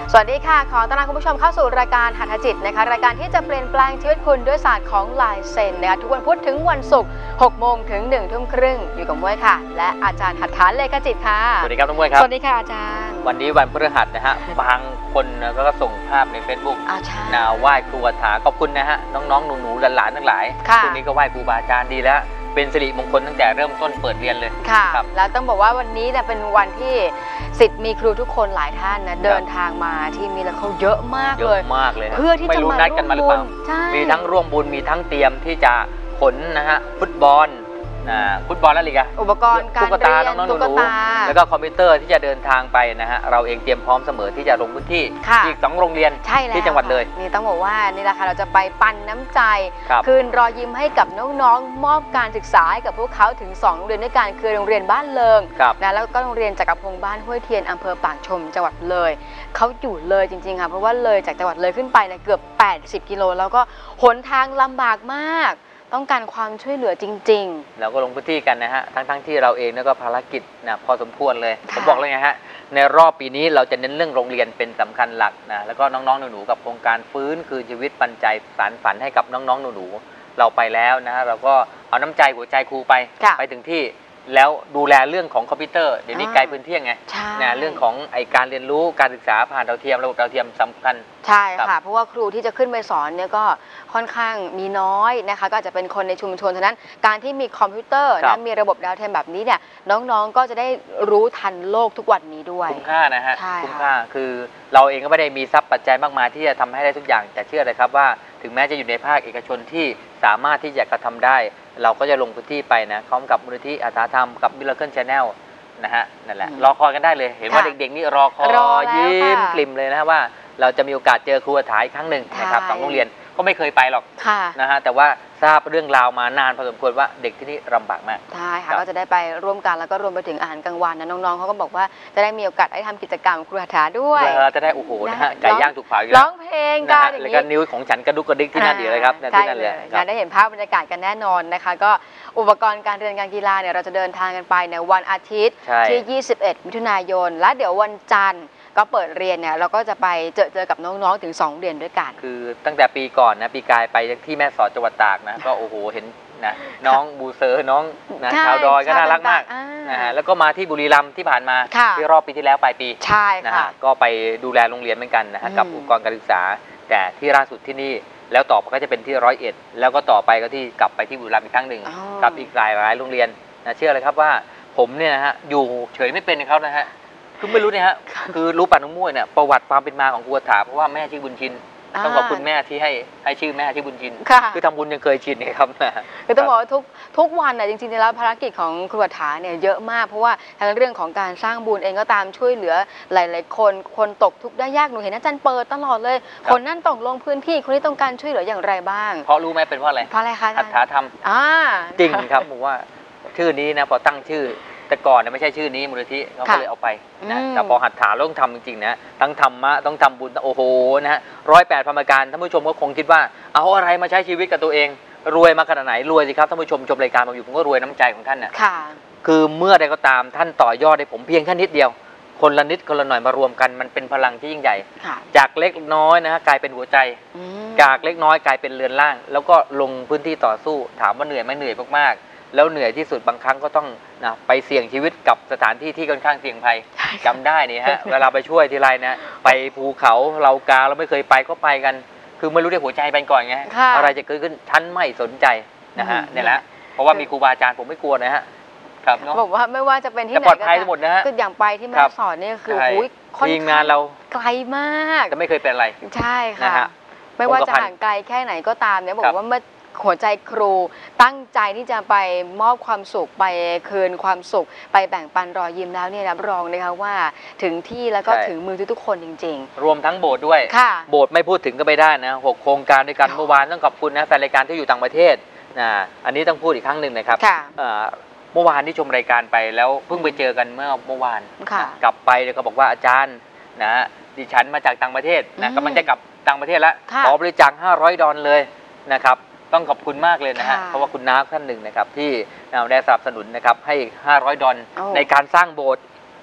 สวัสดีค่ะขอต้อนรับคุณผู้ชมเข้าสู่รายการหัตถจิตนะคะรายการที่จะเปลี่ยนแปลงชีวิตคุณด้วยศาสตร์ของลายเซ็นนะคะทุกวันพุธถึงวันศุกร์6 โมงถึง 1 ทุ่มครึ่งอยู่กับมวยค่ะและอาจารย์หัตถาเลขจิตค่ะสวัสดีครับน้องมวยครับสวัสดีค่ะอาจารย์วันนี้วันพฤหัสนะฮะบางคนก็ส่งภาพใน Facebook ไหว้ครูหัตถาขอบคุณนะฮะน้องๆหนูๆหลานๆทั้งหลายช่วงนี้ก็ไหว้ครูบาอาจารย์ดีแล้วเป็นสิริมงคลตั้งแต่เริ่มต้นเปิดเรียนเลยค่ะแล้วต้องบอกว่าวันนี้เนี่ยเป็นวันที่ศิษย์มีครูทุกคนหลายท่านนะเดินทางมาที่มีแล้วเขาเยอะมากเลยเพื่อที่จะมาร่วมบุญมีทั้งร่วมบุญมีทั้งเตรียมที่จะขนนะฮะฟุตบอลแล้วอะไรกันอุปกรณ์การเรียนตุ๊กตาแล้วก็คอมพิวเตอร์ที่จะเดินทางไปนะฮะเราเองเตรียมพร้อมเสมอที่จะลงพื้นที่อีก2 โรงเรียนที่จังหวัดเลยนี่ต้องบอกว่านี่แหละค่ะเราจะไปปันน้ำใจคืนรอยยิ้มให้กับน้องๆมอบการศึกษาให้กับพวกเขาถึง2 โรงเรียนด้วยกันคือโรงเรียนบ้านเลิงนะแล้วก็โรงเรียนจักรพงศ์บ้านห้วยเทียนอำเภอปากชมจังหวัดเลยเขาอยู่เลยจริงๆค่ะเพราะว่าเลยจากจังหวัดเลยขึ้นไปเนี่ยเกือบ80 กิโลแล้วก็หนทางลำบากมากต้องการความช่วยเหลือจริงๆเราก็ลงพื้นที่กันนะฮะทั้งที่เราเองก็ภารกิจนะพอสมควรเลยผมบอกเลยไงฮะในรอบปีนี้เราจะเน้นเรื่องโรงเรียนเป็นสำคัญหลักนะแล้วก็น้องๆหนูๆกับโครงการฟื้นคืนชีวิตปันใจสานฝันให้กับน้องๆหนูๆเราไปแล้วนะฮะเราก็เอาน้ำใจหัวใจครูไปถึงที่แล้วดูแลเรื่องของคอมพิวเตอร์เดี๋ยวนี้ไกลพื้นที่ไงนะเรื่องของการเรียนรู้การศึกษาผ่านดาวเทียมระบบดาวเทียมสำคัญใช่ค่ะเพราะว่าครูที่จะขึ้นไปสอนเนี่ยก็ค่อนข้างมีน้อยนะคะก็อาจจะเป็นคนในชุมชนฉะนั้นการที่มีคอมพิวเตอร์และมีระบบดาวเทียมแบบนี้เนี่ยน้องๆก็จะได้รู้ทันโลกทุกวันนี้ด้วยคุ้มค่านะฮะคุ้มค่าคือเราเองก็ไม่ได้มีทรัพย์ปัจจัยมากมายที่จะทำให้ได้ทุกอย่างแต่เชื่อเลยครับว่าถึงแม้จะอยู่ในภาคเอกชนที่สามารถที่จะกระทำได้เราก็จะลงพื้นที่ไปนะพร้อมกับมูลนิธิอาสาธรรมกับMiracle Channelนะฮะนั่นแหละรอคอยกันได้เลยเห็นว่าเด็กๆนี่รอคอยยิ้มกลิ่มเลยนะว่าเราจะมีโอกาสเจอครูหัตถาอีกครั้งหนึ่งนะครับ2 โรงเรียนก็ไม่เคยไปหรอกนะฮะแต่ว่าทราบเรื่องราวมานานพอสมควรว่าเด็กที่นี่ลำบากมากใช่ค่ะก็จะได้ไปร่วมกันแล้วก็รวมไปถึงอาหารกลางวันนะน้องๆเขาก็บอกว่าจะได้มีโอกาสได้ทำกิจกรรมครูหัตถาด้วยจะได้โอ้โหนะฮะไก่ย่างถูกเผาร้องเพลงกันแล้วก็นิ้วของฉันกระดุกกระดิกที่นั่นดีเลยครับที่นั่นเลยได้เห็นภาพบรรยากาศกันแน่นอนนะคะก็อุปกรณ์การเรียนการกีฬาเนี่ยเราจะเดินทางกันไปในวันอาทิตย์ที่21 มิถุนายนและเดี๋ยววันจันทร์ก็เปิดเรียนเนี่ยเราก็จะไปเจอกับน้องๆถึง2 เรียนด้วยกันคือตั้งแต่ปีก่อนนะปีกายไปที่แม่สอดจังหวัดตากนะก็โอ้โหเห็นนะน้องบูเซอร์น้องนะชาวดอยก็น่ารักมากนะฮะแล้วก็มาที่บุรีรัมย์ที่ผ่านมาที่รอบปีที่แล้วปลายปีใช่นะฮะก็ไปดูแลโรงเรียนเหมือนกันนะฮะกับอุปกรณ์การศึกษาแต่ที่ล่าสุดที่นี่แล้วต่อไปก็จะเป็นที่101แล้วก็ต่อไปก็ที่กลับไปที่บุรีรัมย์อีกครั้งหนึ่งกับอีกหลายโรงเรียนนะเชื่อเลยครับว่าผมเนี่ยนะฮะอยู่เฉยไม่เป็นเขานะฮะคือไม่รู้เนี่ยฮะคือรู้ป่ะน้องมุ้ยเนี่ยประวัติความเป็นมาของครูหัตถาเพราะว่าแม่ชื่อบุญชินต้องขอบคุณแม่ที่ให้ชื่อแม่ชื่อบุญชินคือทำบุญยังเคยชินเลยครับคือต้องบอกว่าทุกวันน่ะจริงๆแล้วภารกิจของครูหัตถาเนี่ยเยอะมากเพราะว่าทั้งเรื่องของการสร้างบุญเองก็ตามช่วยเหลือหลายๆคนตกทุกข์ได้ยากหนูเห็นอาจารย์เปิดตลอดเลยคนนั่นต้องลงพื้นที่คนนี้ต้องการช่วยเหลืออย่างไรบ้างเพราะรู้ไหมเป็นเพราะอะไรคะหัตถาธรรมจริงครับผมว่าชื่อนี้นะพอตั้งชื่อแต่ก่อนเนี่ยไม่ใช่ชื่อนี้มูลนิธิเขาก็เลยเอาไปนะแต่พอหัตถาต้องทำจริงๆนะทั้งธรรมะต้องทำบุญโอ้โหนะฮะ108 พรรมการท่านผู้ชมก็คงคิดว่าเอาอะไรมาใช้ชีวิตกับตัวเองรวยมาขนาดไหนรวยสิครับท่านผู้ชมชมรายการมาอยู่ผมก็รวยน้ำใจของท่านน่ะคือเมื่อใดก็ตามท่านต่อยอดให้ผมเพียงแค่นิดเดียวคนละนิดคนละหน่อยมารวมกันมันเป็นพลังที่ยิ่งใหญ่จากเล็กน้อยนะฮะกลายเป็นหัวใจจากเล็กน้อยกลายเป็นเรือนร่างแล้วก็ลงพื้นที่ต่อสู้ถามว่าเหนื่อยไหมเหนื่อยมากๆแล้วเหนื่อยที่สุดบางครั้งก็ต้องนะไปเสี่ยงชีวิตกับสถานที่ที่ค่อนข้างเสี่ยงภัยจำได้นี่ฮะเวลาไปช่วยทีไรนะไปภูเขาเรากาเราไม่เคยไปก็ไปกันคือไม่รู้ได้หัวใจไปก่อนไงอะไรจะเกิดขึ้นท่านไม่สนใจนะฮะเนี่ยแหละเพราะว่ามีครูบาอาจารย์ผมไม่กลัวนะฮะครับเนาะบอกว่าไม่ว่าจะเป็นที่ไหนปลอดภัยทั้งหมดนะฮะคืออย่างไปที่แม่สอนนี่คือทีมงานเราไกลมากแต่ไม่เคยเป็นอะไรใช่ค่ะไม่ว่าจะห่างไกลแค่ไหนก็ตามเนี่ยบอกว่าเมื่อหัวใจครูตั้งใจที่จะไปมอบความสุขไปคืนความสุขไปแบ่งปันรอยยิ้มแล้วเนี่ยรับรองนะคะว่าถึงที่แล้วก็ถึงมือทุกคนจริงๆรวมทั้งโบสถ์ด้วยโบสถ์ไม่พูดถึงก็ไม่ได้นะ6 โครงการด้วยกันเมื่อวานต้องขอบคุณนะแฟนรายการที่อยู่ต่างประเทศอันนี้ต้องพูดอีกครั้งหนึ่งนะครับเมื่อวานที่ชมรายการไปแล้วเพิ่งไปเจอกันเมื่อวานกลับไปเลยก็บอกว่าอาจารย์นะดิฉันมาจากต่างประเทศนะกำลังจะกลับต่างประเทศแล้วขอบริจาค$500เลยนะครับต้องขอบคุณมากเลยนะฮะเพราะว่าคุณน้าท่านหนึ่งนะครับที่เราได้สนับสนุนนะครับให้$500ในการสร้างโบสถ์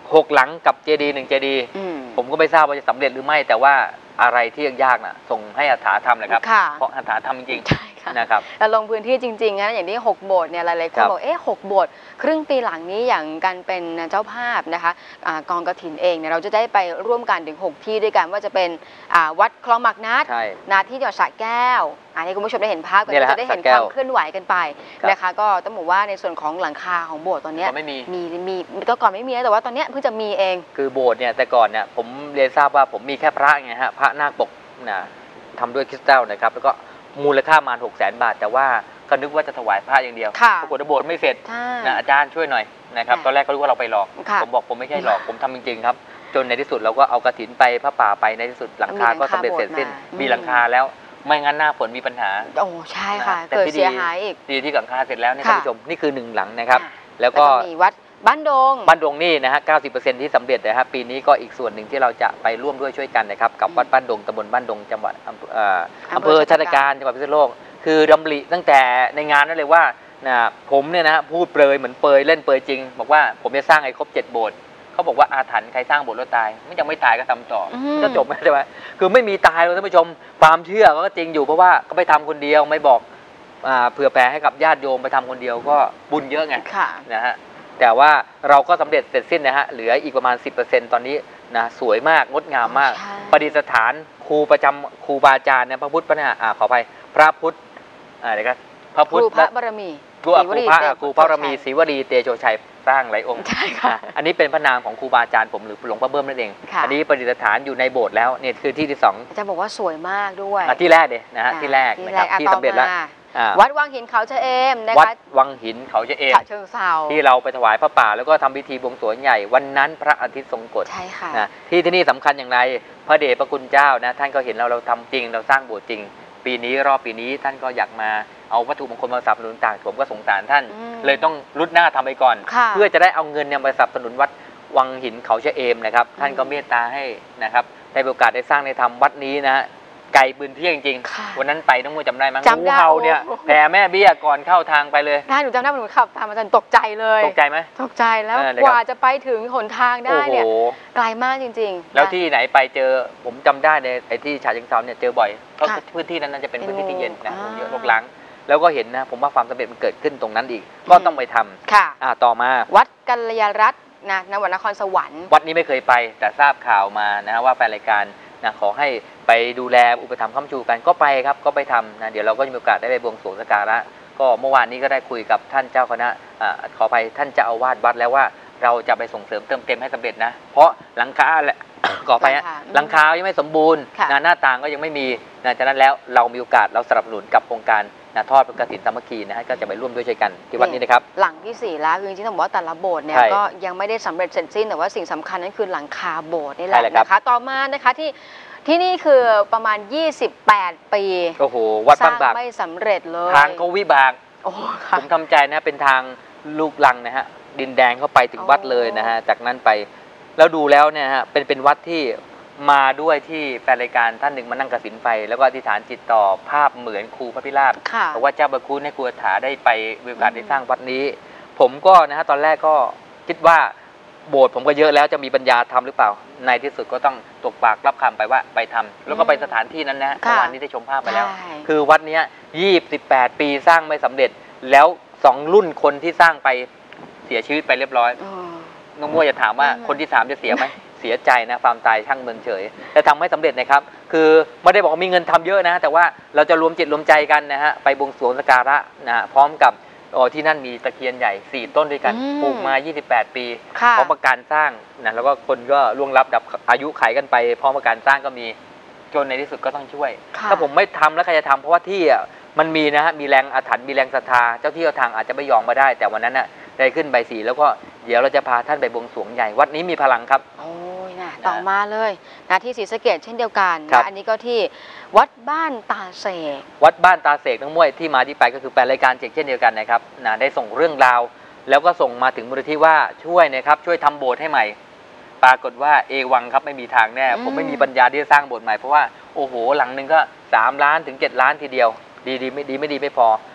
6 หลังกับเจดีย์1 เจดีย์ผมก็ไม่ทราบว่าจะสำเร็จหรือไม่แต่ว่าอะไรที่ยากๆน่ะส่งให้อาถาทำเลยครับเพราะอาถาทำจริงๆนะครับเราลงพื้นที่จริงๆนะอย่างที่6 โบสถ์เนี่ยหลายๆคนบอก6 โบสถ์ครึ่งปีหลังนี้อย่างการเป็นเจ้าภาพนะคะกองกฐินเองเนี่ยเราจะได้ไปร่วมกันถึง6 ที่ด้วยกันว่าจะเป็นวัดคลองหมากนัดที่จังหวัดสระแก้วให้คุณผู้ชมได้เห็นภาพกันจะได้เห็นความเคลื่อนไหวกันไปนะคะก็ต้องบอกว่าในส่วนของหลังคาของโบสถ์ตอนนี้มีก็ก่อนไม่มีแต่ว่าตอนนี้เพิ่งจะมีเองคือโบสถ์เนี่ยแต่ก่อนเนี่ยผมเรียนทราบว่าผมมีแค่พระไงฮะพระนาคปกนะทำด้วยคริสตัลนะครับแล้วก็มูลค่าประมาณ600,000 บาทแต่ว่าก็นึกว่าจะถวายพระอย่างเดียวปรากฏว่าโบสถ์ไม่เสร็จนะอาจารย์ช่วยหน่อยนะครับตอนแรกเขารู้ว่าเราไปหลอกผมบอกผมไม่ใช่หลอกผมทำจริงๆครับจนในที่สุดเราก็เอากฐินไปพระป่าไปในที่สุดหลังคาก็สำเร็จเสร็จสิ้นมีหลังคาแล้วไม่งั้นหน้าฝนมีปัญหาโอ้ใช่ค่ะเกิดเสียหายอีกดีที่หลังคาเสร็จแล้วท่านผู้ชมนี่คือ1 หลังนะครับแล้วก็มีวัดบ้านดงนี่นะฮะ 90% ที่สำเร็จนะครับปีนี้ก็อีกส่วนหนึ่งที่เราจะไปร่วมด้วยช่วยกันนะครับกับวัดบ้านดงตำบลบ้านดงจังหวัดอำเภอชาติการจังหวัดพิษณุโลกคือดำริตั้งแต่ในงานนั่นเลยว่าผมเนี่ยนะพูดเปรยเหมือนเปรยเล่นเปรยจริงบอกว่าผมจะสร้างให้ครบ7 โบสถ์เขาบอกว่าอาถรรพ์ใครสร้างโบสถ์แล้วตายไม่ยังไม่ตายก็ทำต่อก็จบใช่ไหมคือไม่มีตายเลยท่านผู้ชมความเชื่อก็จริงอยู่เพราะว่าก็ไปทำคนเดียวไม่บอกเผื่อแผ่ให้กับญาติโยมไปทำคนเดียวก็บุญเยอะไงนะฮะแต่ว่าเราก็สำเร็จเสร็จสิ้นนะฮะเหลืออีกประมาณ 10% ตอนนี้นะสวยมากงดงามมากประดิษฐานครูประจำครูบาอาจารย์เนี่ยพระพุทธพระขออภัยพระพุทธอะไรกันพระพุทธพระบารมีครูพระบารมีศรีวลีเตโชชัยสร้างหลายองค์อันนี้เป็นพระนามของครูบาอาจารย์ผมหรือหลวงพ่อเบิ้มนั่นเองอันนี้ประดิษฐานอยู่ในโบสถ์แล้วเนี่ยคือที่ที่2 จะบอกว่าสวยมากด้วยที่แรกเลยนะฮะที่แรกนะครับที่สำเร็จแล้ววัดวังหินเขาชะเอมนะคะวัดวังหินเขาชะเอมเชิงเทราที่เราไปถวายพระป่าแล้วก็ทำพิธีบวงสรวงใหญ่วันนั้นพระอาทิตย์ทรงกฎใช่ค่ะที่นี่สำคัญอย่างไรพระเดชพระคุณเจ้านะท่านก็เห็นเราทำจริงเราสร้างโบสถ์จริงปีนี้รอบปีนี้ท่านก็อยากมาเอาวัตถุมงคลมาสนับสนุนต่างผมก็สงสารท่านเลยต้องรุดหน้าทำไปก่อนเพื่อจะได้เอาเงินเนี่ยมาสนับสนุนวัดวังหินเขาชะเอมนะครับท่านก็เมตตาให้นะครับได้โอกาสได้สร้างในธรรมวัดนี้นะไกลปืนเที่ยงจริงวันนั้นไปน้องมวยจำได้มั้ยงูเห่าเนี่ยแผ่แม่เบี้ยก่อนเข้าทางไปเลยหนูจำได้หนูขับตามอาจารย์ตกใจเลยตกใจไหมตกใจแล้วกว่าจะไปถึงหนทางได้เนี่ยไกลมากจริงๆแล้วที่ไหนไปเจอผมจำได้ในไอ้ที่ฉะเชิงเทราเนี่ยเจอบ่อยเพราะพื้นที่นั้นจะเป็นพื้นที่ที่เย็นนะเยอะรกร้างแล้วก็เห็นนะผมว่าความสำเร็จมันเกิดขึ้นตรงนั้นอีกก็ต้องไปทำค่ะต่อมาวัดกัลยารัตน์นะจังหวัดนครสวรรค์วัดนี้ไม่เคยไปแต่ทราบข่าวมานะว่าแฟนรายการนะขอให้ไปดูแลอุปถัมภ์ค้ำชูกันก็ไปครับก็ไปทำนะเดี๋ยวเราก็มีโอกาสได้ไปบวงสรวงสักการะก็เมื่อวานนี้ก็ได้คุยกับท่านเจ้าคณะขอไปท่านเจ้าอาวาสวัดแล้วว่าเราจะไปส่งเสริมเติมเต็มให้สำเร็จนะเพราะหลังคาขอไปหลังคายังไม่สมบูรณ์หน้าต่างก็ยังไม่มีนะฉะนั้นแล้วเรามีโอกาสเราสนับสนุนกับโครงการทอดกฐินสามัคคีนะฮะก็จะไปร่วมด้วยช่วยกันที่วัดนี้นะครับหลังที่4แล้วคือจริงๆต้องบอกว่าแต่ละโบสถ์เนี่ยก็ยังไม่ได้สำเร็จเสร็จสิ้นแต่ว่าสิ่งสำคัญนั้นคือหลังคาโบสถ์นี่แหละนะคะต่อมานะคะที่นี่คือประมาณ28 ปีโอ้โหวัดบางบากไม่สำเร็จเลยทางก็วิบากผมทำใจนะเป็นทางลูกลังนะฮะดินแดงเข้าไปถึงวัดเลยนะฮะจากนั้นไปแล้วดูแล้วเนี่ยฮะเป็นวัดที่มาด้วยที่แฟนรายการท่านหนึ่งมานั่งกสิณไฟแล้วก็อธิษฐานจิตต่อภาพเหมือนครูพระพิราบบอกว่าเจ้าบรคุณให้ครูถาได้ไปมีโอกาสได้สร้างวัดนี้ผมก็นะฮะตอนแรกก็คิดว่าโบสถ์ผมก็เยอะแล้วจะมีปัญญาทำหรือเปล่าในที่สุดก็ต้องตกปากรับคำไปว่าไปทำแล้วก็ไปสถานที่นั้นนะเมื่อวานนี้ได้ชมภาพไปแล้วคือวัดนี้28 ปีสร้างไม่สำเร็จแล้ว2 รุ่นคนที่สร้างไปเสียชีวิตไปเรียบร้อยน้องมัวจะถามว่าคนที่3จะเสียไหมเสียใจนะความตายช่างเมินเฉยแต่ทำให้สำเร็จนะครับคือไม่ได้บอกว่ามีเงินทำเยอะนะแต่ว่าเราจะรวมจิตรวมใจกันนะฮะไปบวงสรวงสักการะนะพร้อมกับที่นั่นมีตะเคียนใหญ่4 ต้นด้วยกันปลูกมา28 ปีพร้อมประการสร้างนะแล้วก็คนก็ล่วงลับดับอายุไขกันไปพร้อมประการสร้างก็มีจนในที่สุดก็ต้องช่วยถ้าผมไม่ทำแล้วใครจะทำเพราะว่าที่มันมีนะฮะมีแรงอาถรรพ์มีแรงศรัทธาเจ้าที่เจ้าทางอาจจะไม่ยอมมาได้แต่วันนั้นน่ะได้ขึ้นใบสีแล้วก็เดี๋ยวเราจะพาท่านไปบวงสรวงใหญ่วัดนี้มีพลังครับโอ้ยนะต่อมาเลยนะที่ศรีสะเกษเช่นเดียวกันนะอันนี้ก็ที่วัดบ้านตาเสกวัดบ้านตาเสกทั้งมวยที่มาที่ไปก็คือแฟนรายการเช่นเดียวกันนะครับนะได้ส่งเรื่องราวแล้วก็ส่งมาถึงมูลนิธิว่าช่วยนะครับช่วยทำโบสถ์ให้ใหม่ปรากฏว่าเอวังครับไม่มีทางแน่ผมไม่มีปัญญาที่จะสร้างโบสถ์ใหม่เพราะว่าโอ้โหหลังนึงก็3 ล้านถึง7 ล้านทีเดียวดีไม่ดีไม่พอ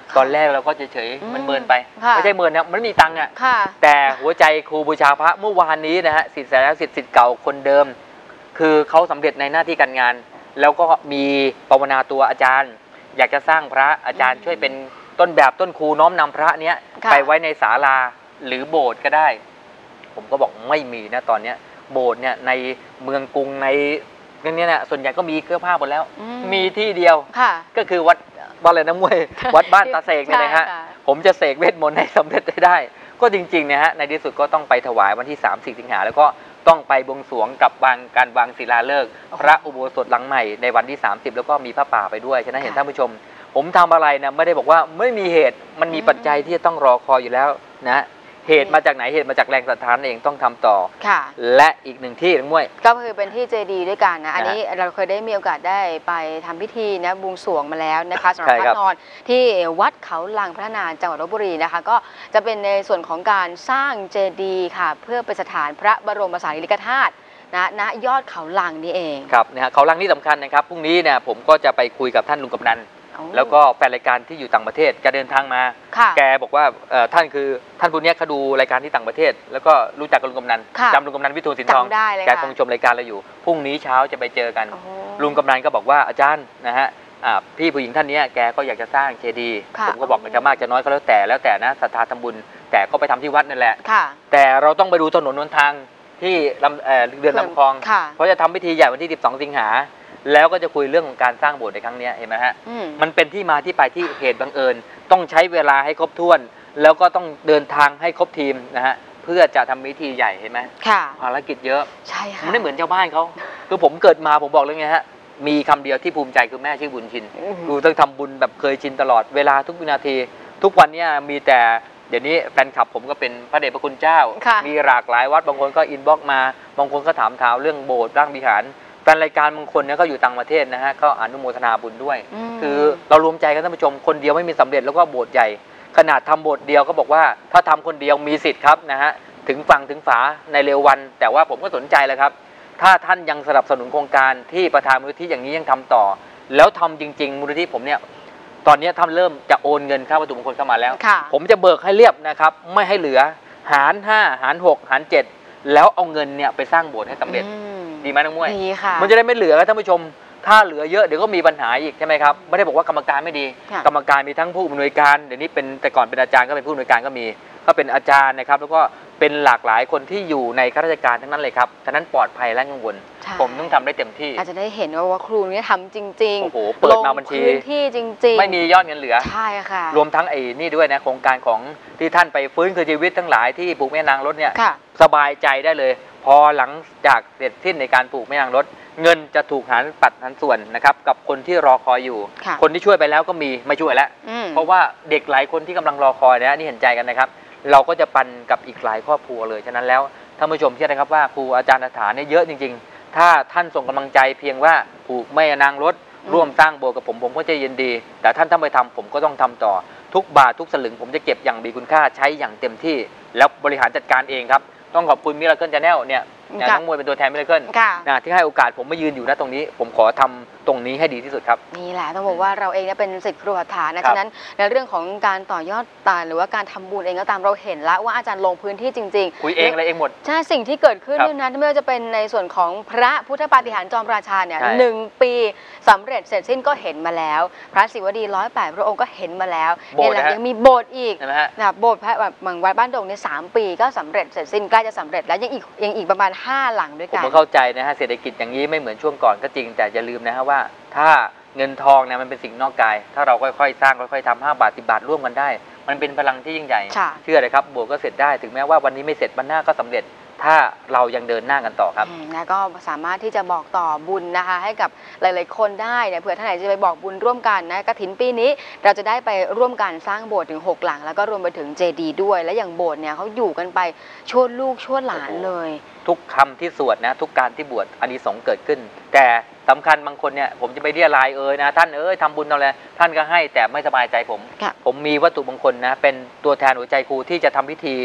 ตอนแรกเราก็เฉยๆมันเมินไปไม่ใช่เมินนะมันไม่มีตังค์อ่ะแต่หัวใจครูบูชาพระเมื่อวานนี้นะฮะศิษย์แล้วศิษย์เก่าคนเดิมคือเขาสำเร็จในหน้าที่การงานแล้วก็มีภาวนาตัวอาจารย์อยากจะสร้างพระอาจารย์ช่วยเป็นต้นแบบต้นครูน้อมนำพระเนี้ยไปไว้ในศาลาหรือโบสถ์ก็ได้ผมก็บอกไม่มีนะตอนเนี้ยโบสถ์เนี่ยในเมืองกรุงในนี่นะส่วนใหญ่ก็มีเครื่องผ้าหมดแล้วมีที่เดียวก็คือวัดอะไรนะมวยวัดบ้านตาเสกเนี่ยนะฮะผมจะเสกเวทมนต์ให้สำเร็จได้ก็จริงๆนะฮะในที่สุดก็ต้องไปถวายวันที่3-4 สิงหาแล้วก็ต้องไปบวงสรวงกับการวางศิลาฤกษ์พระอุโบสถหลังใหม่ในวันที่30แล้วก็มีพระป่าไปด้วยฉะนั้นเห็นท่านผู้ชมผมทำอะไรนะไม่ได้บอกว่าไม่มีเหตุมันมีปัจจัยที่จะต้องรอคอยอยู่แล้วนะเหตุมาจากไหนเหตุมาจากแรงศรัทธาเองต้องทำต่อและอีกหนึ่งที่ทั้งมวยก็คือเป็นที่เจดีย์ด้วยกันนะอันนี้เราเคยได้มีโอกาสได้ไปทำพิธีนะบวงสรวงมาแล้วนะคะสำหรับพระนอนที่วัดเขาลังพระนานจังหวัดลพบุรีนะคะก็จะเป็นในส่วนของการสร้างเจดีย์ค่ะเพื่อเป็นสถานพระบรมสารีริกธาตุณยอดเขาลังนี่เองครับนะฮะเขาลังนี่สำคัญนะครับพรุ่งนี้เนี่ยผมก็จะไปคุยกับท่านลุงกำนันแล้วก็แฟนรายการที่อยู่ต่างประเทศจะเดินทางมาแกบอกว่าท่านคือท่านผู้นี้เขาดูรายการที่ต่างประเทศแล้วก็รู้จักกับลุงกำนันจำลุงกำนันวิทูลสินทองแกคงชมรายการเราอยู่พรุ่งนี้เช้าจะไปเจอกันลุงกำนันก็บอกว่าอาจารย์นะฮะพี่ผู้หญิงท่านนี้แกก็อยากจะสร้างเจดีย์ผมก็บอกจะมากจะน้อยก็แล้วแต่นะศรัทธาทำบุญแต่ก็ไปทำที่วัดนั่นแหละแต่เราต้องไปดูถนนหนทางที่เดือนลำคลองเพราะจะทำพิธีใหญ่วันที่12 สิงหาแล้วก็จะคุยเรื่องของการสร้างโบสถ์ในครั้งนี้เห็นไหมฮะมันเป็นที่มาที่ไปที่เหตุบังเอิญต้องใช้เวลาให้ครบถ้วนแล้วก็ต้องเดินทางให้ครบทีมนะฮะเพื่อจะทำพิธีใหญ่เห็นไหมภารกิจเยอะใช่ค่ะมันไม่เหมือนชาวบ้านเขาคือผมเกิดมาผมบอกเลยไงฮะมีคำเดียวที่ภูมิใจคือแม่ชื่อบุญชินคือต้องทำบุญแบบเคยชินตลอดเวลาทุกวินาทีทุกวันนี้มีแต่เดี๋ยวนี้แฟนคลับผมก็เป็นพระเดชพระคุณเจ้ามีหลากหลายวัดบางคนก็อินบ็อกมาบางคนก็ถามเรื่องโบสถ์ร่างวิหารแฟนรายการบางคนเนี่ยก็อยู่ต่างประเทศนะฮะก็อนุโมทนาบุญด้วยคือเรารวมใจกันท่านผู้ชมคนเดียวไม่มีสำเร็จแล้วก็โบสถ์ใหญ่ขนาดทำโบสถ์เดียวก็บอกว่าถ้าทำคนเดียวมีสิทธิ์ครับนะฮะถึงฝั่งถึงฝาในเร็ววันแต่ว่าผมก็สนใจแล้วครับถ้าท่านยังสนับสนุนโครงการที่ประธานมูลนิธิอย่างนี้ยังทำต่อแล้วทำจริงๆมูลนิธิผมเนี่ยตอนนี้ท่านเริ่มจะโอนเงินค่าวัตถุมงคลเข้ามาแล้วผมจะเบิกให้เรียบนะครับไม่ให้เหลือหาร5หาร6หาร7แล้วเอาเงินเนี่ยไปสร้างโบสถ์ให้สำเร็จดีไหมน้องมวยดีค่ะมันจะได้ไม่เหลือท่านผู้ชมถ้าเหลือเยอะเดี๋ยวก็มีปัญหาอีกใช่ไหมครับไม่ได้บอกว่ากรรมการไม่ดีกรรมการมีทั้งผู้อำนวยการเดี๋ยวนี้เป็นแต่ก่อนเป็นอาจารย์ก็เป็นผู้อำนวยการก็มีก็เป็นอาจารย์นะครับแล้วก็เป็นหลากหลายคนที่อยู่ในข้าราชการทั้งนั้นเลยครับฉะนั้นปลอดภัยและกังวลผมต้องทำได้เต็มที่อาจจะได้เห็นว่าครูนี่ทำจริงๆโอ้โหเปิดมาบัญชีพื้นที่จริงๆไม่มียอดเงินเหลือใช่ค่ะรวมทั้งไอ้นี่ด้วยนะโครงการของที่ท่านไปฟื้นคืนชีวิตทั้งหลายที่ปลูกแม่นางรถเนี่ยสบายใจได้เลยพอหลังจากเสร็จสิ้นในการปลูกแม่นางรถเงินจะถูกหารปัดหันส่วนนะครับกับคนที่รอคอยอยู่คนที่ช่วยไปแล้วก็มีไม่ช่วยแล้วเพราะว่าเด็กหลายคนที่กำลังรอคอยนะนี่เห็นใจกันนะครับเราก็จะปันกับอีกหลายครอบครัวเลยฉะนั้นแล้วท่านผู้ชมเชื่อนะครับว่าครูอาจารย์อาถรรพ์เนี่ยเยอะจริงๆถ้าท่านส่งกำลังใจเพียงว่าปลูกแม่นางรถร่วมสร้างโบสถ์กับผมก็จะยินดีแต่ท่านถ้าไม่ทำผมก็ต้องทำต่อทุกบาททุกสลึงผมจะเก็บอย่างมีคุณค่าใช้อย่างเต็มที่แล้วบริหารจัดการเองครับต้องขอบคุณมิราเคิลชาแนลเนี่ยน้องมวยเป็นตัวแทนมิราเคิลที่ให้โอกาสผมมายืนอยู่ณตรงนี้ผมขอทำตรงนี้ให้ดีที่สุดครับนี่แหละต้องบอกว่าเราเองเนี่ยเป็นศิษย์ครูหัตถานะฉะนั้นในเรื่องของการต่อยอดตาหรือว่าการทำบุญเองก็ตามเราเห็นแล้วว่าอาจารย์ลงพื้นที่จริงๆคุยเองอะไรเองหมดใช่สิ่งที่เกิดขึ้นนั้นไม่ว่าจะเป็นในส่วนของพระพุทธปาฏิหาริย์จอมราชาเนี่ย1 ปีสำเร็จเสร็จสิ้นก็เห็นมาแล้วพระศิวดี108 พระองค์ก็เห็นมาแล้วนี่แหละยังมีโบสถ์อีกนะโบสถ์พระแบบเมืองวัดบ้านดงเนี่ย3 ปีก็สำเร็จเสร็จสิ้นใกล้จะสำเร็จแล้วยังอีกประมาณ5 หลังด้วยกันผมเข้าใจนะฮะเศรษฐกิจอย่างนี้ไม่เหมือนช่วงก่อนก็จริงแต่อย่าลืมนะฮะว่าถ้าเงินทองเนี่ยมันเป็นสิ่งนอกกายถ้าเราค่อยๆสร้างค่อยๆทำ5 บาท 10 บาทร่วมกันได้มันเป็นพลังที่ยิ่งใหญ่เชื่อเลยครับโบสถ์ก็เสร็จได้ถึงแม้ว่าวันนี้ไม่เสร็จวันหน้าก็สำเร็จถ้าเรายังเดินหน้ากันต่อครับแล้วก็สามารถที่จะบอกต่อบุญนะคะให้กับหลายๆคนได้เนี่ยเผื่อท่านไหนจะไปบอกบุญร่วมกันนะกฐินปีนี้เราจะได้ไปร่วมกันสร้างโบสถ์ถึง6 หลังแล้วก็รวมไปถึงเจดีย์ด้วยและอย่างโบสถ์เนี่ยเขาอยู่กันไปชั่วลูกชั่วหลานเลยทุกคำที่สวดนะทุกการที่บวชอานิสงส์เกิดขึ้นแต่สำคัญบางคนเนี่ยผมจะไปเรียรายนะท่านทำบุญเอาเลยท่านก็ให้แต่ไม่สบายใจผมมีวัตถุมงคลนะเป็นตัวแทนหัวใจครูที่จะทำพิธี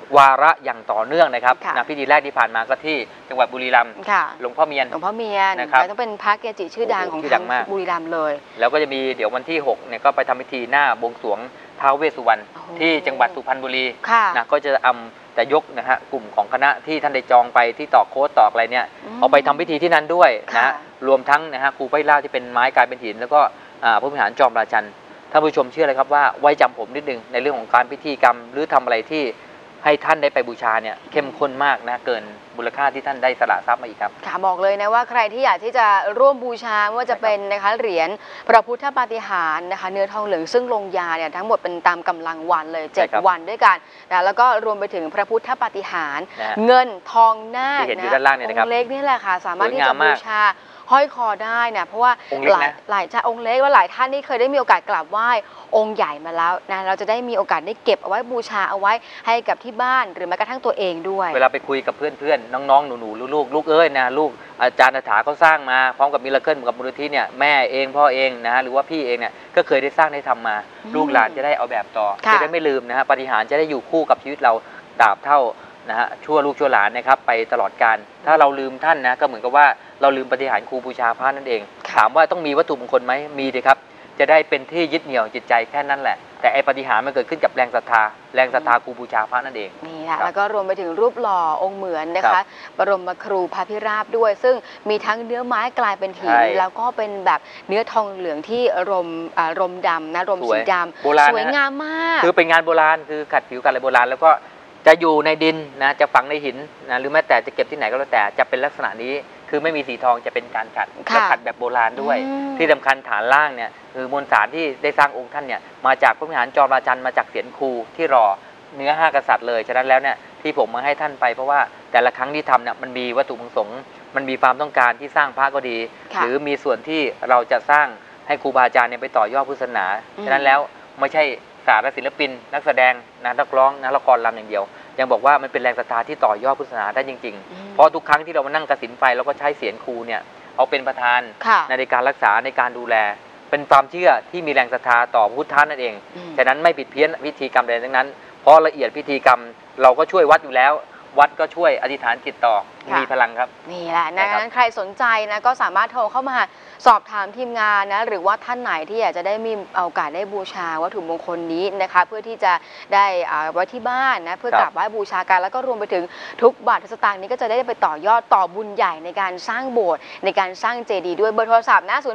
วาระอย่างต่อเนื่องนะครับพิธีแรกที่ผ่านมาก็ที่จังหวัดบุรีรัมย์หลวงพ่อเมียนนะครับต้องเป็นพระเกจิชื่อดังของทางบุรีรัมย์เลยแล้วก็จะมีเดี๋ยววันที่6เนี่ยก็ไปทำพิธีหน้าบวงสรวงท้าวเวสสุวรรณที่จังหวัดสุพรรณบุรีนะก็จะแต่ยกนะฮะกลุ่มของคณะที่ท่านได้จองไปที่ต่อโค้ดต่ออะไรเนี่ยเอาไปทำพิธีที่นั้นด้วยนะรวมทั้งนะฮะครูไพล่าที่เป็นไม้กลายเป็นหินแล้วก็ผู้บริหารจอมราชันท่านผู้ชมเชื่อเลยครับว่าไว้จำผมนิดนึงในเรื่องของการพิธีกรรมหรือทำอะไรที่ให้ท่านได้ไปบูชาเนี่ยเข้มข้นมากนะเกินมูลค่าที่ท่านได้สละทรัพย์มาอีกครับค่ะบอกเลยนะว่าใครที่อยากที่จะร่วมบูชาว่าจะเป็นนะคะเหรียญพระพุทธปาฏิหาริย์นะคะเนื้อทองเหลืองซึ่งลงยาเนี่ยทั้งหมดเป็นตามกำลังวันเลย7 วันด้วยกันนะแล้วก็รวมไปถึงพระพุทธปาฏิหาริย์เงินทองนาคนะองค์เล็กนี่แหละค่ะสามารถที่จะบูชาห้อยคอได้เนี่ยเพราะว่าหลายองค์เล็กว่าหลายท่านนี่เคยได้มีโอกาสกราบไหว้องค์ใหญ่มาแล้วนะเราจะได้มีโอกาสได้เก็บเอาไว้บูชาเอาไว้ให้กับที่บ้านหรือแม้กระทั่งตัวเองด้วยเวลาไปคุยกับเพื่อนๆน้องๆหนูๆลูกเอ้ยนะลูกอาจารย์ถาเขาสร้างมาพร้อมกับมิราเคิลกับมูลนิธิเนี่ยแม่เองพ่อเองนะฮะหรือว่าพี่เองเนี่ยก็เคยได้สร้างได้ทำมาลูกหลานจะได้เอาแบบต่อจะได้ไม่ลืมนะฮะปาฏิหาริย์จะได้อยู่คู่กับชีวิตเราตราบเท่านะฮะชั่วลูกชั่วหลานนะครับไปตลอดกาลถ้าเราลืมท่านนะก็เหมือนกับว่าเราลืมปาฏิหาริย์ครูบูชาพระนั่นเองถามว่าต้องมีวัตถุมงคลไหมมีดิครับจะได้เป็นที่ยึดเหนี่ยวจิตใจแค่นั้นแหละแต่ไอ้ปาฏิหาริย์มันเกิดขึ้นกับแรงศรัทธาครูบูชาพระนั่นเองนี่แหละแล้วก็รวมไปถึงรูปหล่อองค์เหมือนนะคะบรมครูพระพิราบด้วยซึ่งมีทั้งเนื้อไม้กลายเป็นหินแล้วก็เป็นแบบเนื้อทองเหลืองที่รมดำนะรมสีดำสวยงามมากคือเป็นงานโบราณคือขัดผิวกันอะไรโบราณแล้วก็จะอยู่ในดินนะจะฝังในหินนะหรือแม้แต่จะเก็บที่ไหนก็แล้วแต่จะเป็นลักษณะนี้คือไม่มีสีทองจะเป็นการขัดแบบโบราณด้วยที่สำคัญฐานล่างเนี่ยคือมวลสารที่ได้สร้างองค์ท่านเนี่ยมาจากพระวิหารจอมราชันมาจากเสียนครูที่รอเนื้อ5 กษัตริย์เลยฉะนั้นแล้วเนี่ยที่ผมมาให้ท่านไปเพราะว่าแต่ละครั้งที่ทำเนี่ยมันมีวัตถุประสงค์มันมีความต้องการที่สร้างพระก็ดีหรือมีส่วนที่เราจะสร้างให้ครูบาอาจารย์เนี่ยไปต่อยอดพุทธศาสนาฉะนั้นแล้วไม่ใช่ศาสตร์ศิลปินนักแสดงนักร้องนักละครรำอย่างเดียวยังบอกว่ามันเป็นแรงศรัทธาที่ต่อยอดพุทธศาสนาได้จริงๆเพราะทุกครั้งที่เรามานั่งกสิณไฟแล้วก็ใช้เสียนครูเนี่ยเอาเป็นประธานในการรักษาในการดูแลเป็นความเชื่อที่มีแรงศรัทธาต่อพุทธะนั่นเองฉะนั้นไม่ผิดเพี้ยนพิธีกรรมใดทั้งนั้นเพราะละเอียดพิธีกรรมเราก็ช่วยวัดอยู่แล้ววัดก็ช่วยอธิษฐานจิตต่อมีพลังครับนี่แหละนะงั้นใครสนใจนะก็สามารถโทรเข้ามาสอบถามทีมงานนะหรือว่าท่านไหนที่อยากจะได้มีโอกาสได้บูชาวัตถุมงคลนี้นะคะเพื่อที่จะได้ไว้ที่บ้านนะเพื่อกราบไหว้บูชากันแล้วก็รวมไปถึงทุกบาททุกสตางค์นี้ก็จะได้ไปต่อยอดต่อบุญใหญ่ในการสร้างโบสถ์ในการสร้างเจดีย์ด้วยเบอร์โทรศัพท์นะ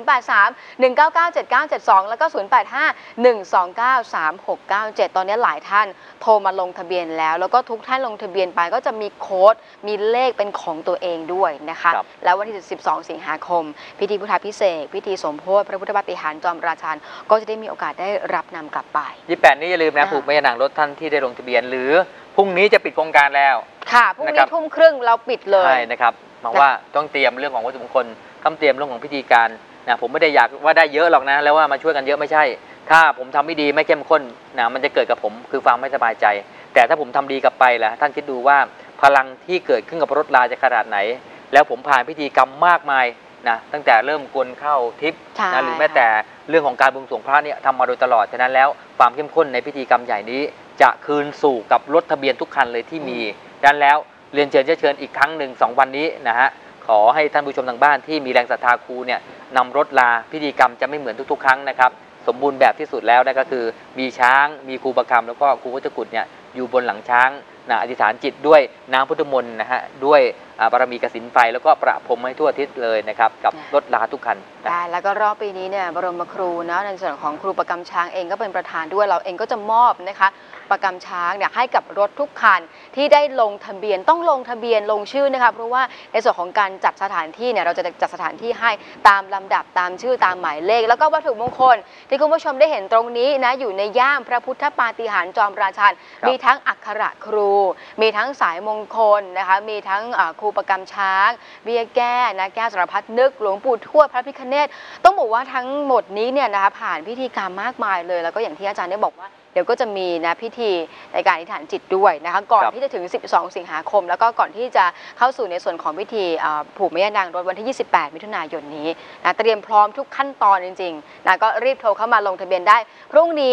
0831997972แล้วก็0851293697ตอนนี้หลายท่านโทรมาลงทะเบียนแล้วก็ทุกท่านลงทะเบียนไปก็จะมีโค้ดมีเลขเป็นของตัวเองด้วยนะคะแล้ววันที่12 สิงหาคมพิธีพุทธาพิเศษพิธีสมโภชพระพุทธปาฏิหาริย์จอมราชันก็จะได้มีโอกาสได้รับนำกลับไป 28นี้อย่าลืมนะผูกไม้หนังรถท่านที่ได้ลงทะเบียนหรือพรุ่งนี้จะปิดโครงการแล้วค่ะพรุ่งนี้ทุ่มครึ่งเราปิดเลยใช่นะครับหมายว่าต้องเตรียมเรื่องของวัตถุมงคลต้องเตรียมเรื่องของพิธีการนะผมไม่ได้อยากว่าได้เยอะหรอกนะแล้วว่ามาช่วยกันเยอะไม่ใช่ถ้าผมทำไม่ดีไม่เข้มข้นนะมันจะเกิดกับผมคือความไม่สบายใจแต่ถ้าผมทำดีกลับไปล่ะท่านคิดดูว่าพลังที่เกิดขึ้นกับรถลาจะขนาดไหนแล้วผมผ่านพิธีกรรมมากมายนะตั้งแต่เริ่มกวนเข้าทิพย์นะหรือแม้แต่เรื่องของการบวงสรวงพระเนี่ยทำมาโดยตลอดฉะนั้นแล้วความเข้มข้นในพิธีกรรมใหญ่นี้จะคืนสู่กับรถทะเบียนทุกคันเลยที่มีฉะนั้นแล้วเรียนเชิญอีกครั้งหนึ่ง2 วันนี้นะฮะขอให้ท่านผู้ชมทางบ้านที่มีแรงศรัทธาครูเนี่ยนำรถลาพิธีกรรมจะไม่เหมือนทุกๆครั้งนะครับสมบูรณ์แบบที่สุดแล้วนั่นก็คือมีช้างมีครูประคำแล้วก็ครูวัชกุฎเนี่ยอยู่บนหลังช้างนะอธิษฐานจิตด้วยน้ำพุทธมนต์นะฮะด้วยบารมีกสิณไฟแล้วก็ประพรมให้ทั่วทิศเลยนะครับกับรถลาทุกคันแล้วก็รอบปีนี้เนี่ยบรมครูนะในส่วนของครูประกำช้างเองก็เป็นประธานด้วยเราเองก็จะมอบนะคะประกำช้างเนี่ยให้กับรถทุกคันที่ได้ลงทะเบียนต้องลงทะเบียนลงชื่อนะคะเพราะว่าในส่วนของการจัดสถานที่เนี่ยเราจะจัดสถานที่ให้ตามลำดับตามชื่อตามหมายเลขแล้วก็วัตถุมงคลที่คุณผู้ชมได้เห็นตรงนี้นะอยู่ในย่ามพระพุทธปาฏิหาริย์จอมราชันมีทั้งอักขระครูมีทั้งสายมงคลนะคะมีทั้งครูประกำช้างเบี้ยแก้นะแก้วสารพัดนึกหลวงปู่ทวดพระพิฆเนศต้องบอกว่าทั้งหมดนี้เนี่ยนะคะผ่านพิธีกรรมมากมายเลยแล้วก็อย่างที่อาจารย์ได้บอกว่าเดี๋ยวก็จะมีนะพิธีในการอธิษฐานจิตด้วยนะคะก่อนที่จะถึง12 สิงหาคมแล้วก็ก่อนที่จะเข้าสู่ในส่วนของพิธีผูกไม้นางรถวันที่28 มิถุนายนนี้นะเตรียมพร้อมทุกขั้นตอนจริงๆนะก็รีบโทรเข้ามาลงทะเบียนได้พรุ่งนี้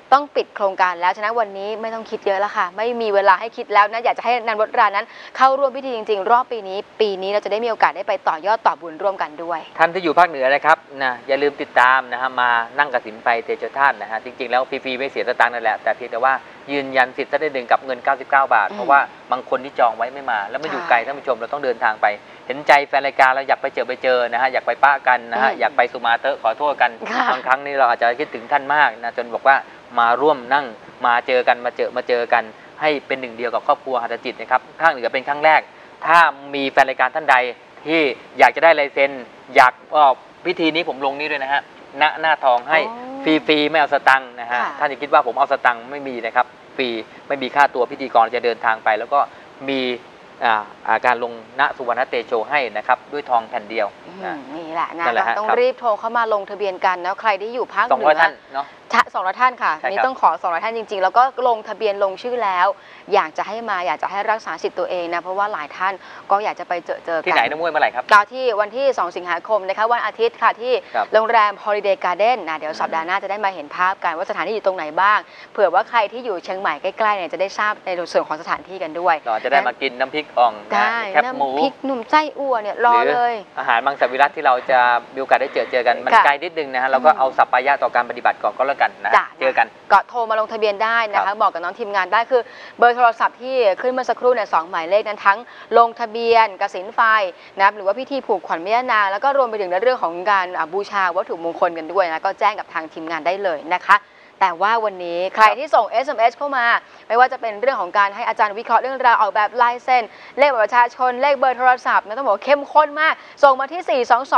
ต้องปิดโครงการแล้วฉะนั้นวันนี้ไม่ต้องคิดเยอะแล้วค่ะไม่มีเวลาให้คิดแล้วนะอยากจะให้นันวรานั้นเข้าร่วมพิธีจริงๆรอบปีนี้เราจะได้มีโอกาสได้ไปต่อยอดต่อบุญร่วมกันด้วยท่านที่อยู่ภาคเหนือนะครับนะอย่าลืมติดตามนะฮะมานั่งกฐินไฟเตโชธาตุนะฮะจริงๆแล้วฟรีๆไม่เสียสตางค์นั่นแหละแต่เพียงแต่ว่ายืนยันสิทธิ์ได้หนึ่งกับเงิน99 บาทเพราะว่าบางคนที่จองไว้ไม่มาแล้วมันอยู่ไกลท่านผู้ชมเราต้องเดินทางไปเห็นใจแฟนรายการเราอยากไปเจอนะฮะอยากไปป้ากันนะฮะอยากไปสุมาเตอร์ขอโทษกันบางครั้งนี่เราอาจจะคิดถึงท่านมากนะจนบอกว่ามาร่วมนั่งมาเจอกันมาเจอกันให้เป็นหนึ่งเดียวกับครอบครัวหัตถจิตนะครับภาคเหนือเป็นครั้งแรกถ้ามีแฟนรายการท่านใดที่อยากจะได้ลายเซ็นอยากพิธีนี้ผมลงนี้ด้วยนะฮะหน้าทองให้ฟรีไม่เอาสตังค์นะฮะท่านจะคิดว่าผมเอาสตังค์ไม่มีนะครับฟรีไม่มีค่าตัวพิธีกรจะเดินทางไปแล้วก็มีการลงณสุวรรณเตโชให้นะครับด้วยทองแผ่นเดียวนี่แหละนะต้องรีบโทรเข้ามาลงทะเบียนกันแล้วใครที่อยู่ภาคเหนือ 200 ท่านเนาะ 200 ท่านค่ะนี่ต้องขอ200 ท่านจริงๆแล้วก็ลงทะเบียนลงชื่อแล้วอยากจะให้มาอยากจะให้รักษาสิทธิ์ตัวเองนะเพราะว่าหลายท่านก็อยากจะไปเจอกันที่ไหนน้ำมวยเมื่อไหร่ครับที่วันที่2 สิงหาคมนะคะวันอาทิตย์ค่ะที่โรงแรม Holiday Garden นะเดี๋ยวสัปดาห์หน้าจะได้มาเห็นภาพกันว่าสถานที่อยู่ตรงไหนบ้างเผื่อว่าใครที่อยู่เชียงใหม่ใกล้ๆเนี่ยจะได้ทราบในส่วนของสถานที่กันด้วยเราจะได้มากินน้ำพริกอ่องแคบหมูพริกหนุ่มไส้อั่วเนี่ยรอเลยอาหารมังสวิรัติที่เราจะมีโอกาสได้เจอกันมันไกลนิดนึงนะฮะเราก็เอาสัปปายะต่อการปฏิบัติก่อนก็แล้วกันนะเจอกันก็โทรมาลงทะเบียนได้นะคะบอกกับน้องทีมงานได้คือเบอร์โทรศัพท์ที่ขึ้นเมื่อสักครู่เนี่ย2 หมายเลขนั้นทั้งลงทะเบียนกสินไฟนะหรือว่าพิธีผูกขวัญแม่ย่านางแล้วก็รวมไปถึงในเรื่องของการบูชาวัตถุมงคลกันด้วยนะก็แจ้งกับทางทีมงานได้เลยนะคะแต่ว่าวันนี้ใครที่ส่ง SMS เข้ามาไม่ว่าจะเป็นเรื่องของการให้อาจารย์วิเคราะห์เรื่องราวออกแบบลายเส้นเลขบัตรประชาชนเลขเบอร์โทรศัพท์นะต้องบอกเข้มข้นมากส่งมาที่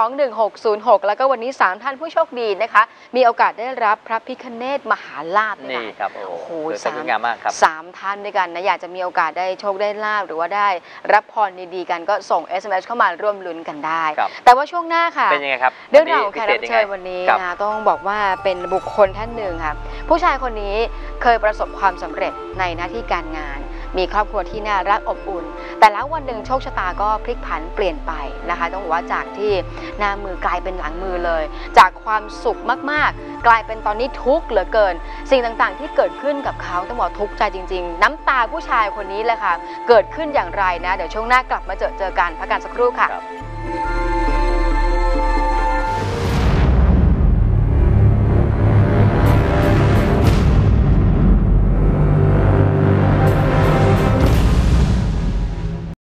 4221606แล้วก็วันนี้3 ท่านผู้โชคดีนะคะมีโอกาสได้รับพระพิฆเนศมหาลาภนี่ครับโอ้โหสวยงามมากครับ 3 ท่านด้วยกันนะอยากจะมีโอกาสได้โชคได้ลาภหรือว่าได้รับพรดีๆกันก็ส่ง SMS เข้ามาร่วมลุ้นกันได้แต่ว่าช่วงหน้าค่ะเป็นยังไงครับเรื่องราวของแขกรับเชิญวันนี้นะต้องบอกว่าเป็นบุคคลท่านหนึ่งค่ะผู้ชายคนนี้เคยประสบความสำเร็จในหน้าที่การงานมีครอบครัวที่น่ารักอบอุ่นแต่แล้ววันหนึ่งโชคชะตาก็พลิกผันเปลี่ยนไปนะคะต้องบอกว่าจากที่หน้ามือกลายเป็นหลังมือเลยจากความสุขมากๆกลายเป็นตอนนี้ทุกข์เหลือเกินสิ่งต่างๆที่เกิดขึ้นกับเขาต้องบอกทุกข์ใจจริงๆน้ำตาผู้ชายคนนี้แหละค่ะเกิดขึ้นอย่างไรนะเดี๋ยวช่วงหน้ากลับมาเจอกันพักกันสักครู่ค่ะ